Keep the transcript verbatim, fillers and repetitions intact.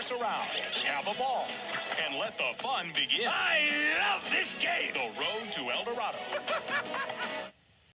four surrounds, have a ball, and let the fun begin. I love this game. The road to El Dorado.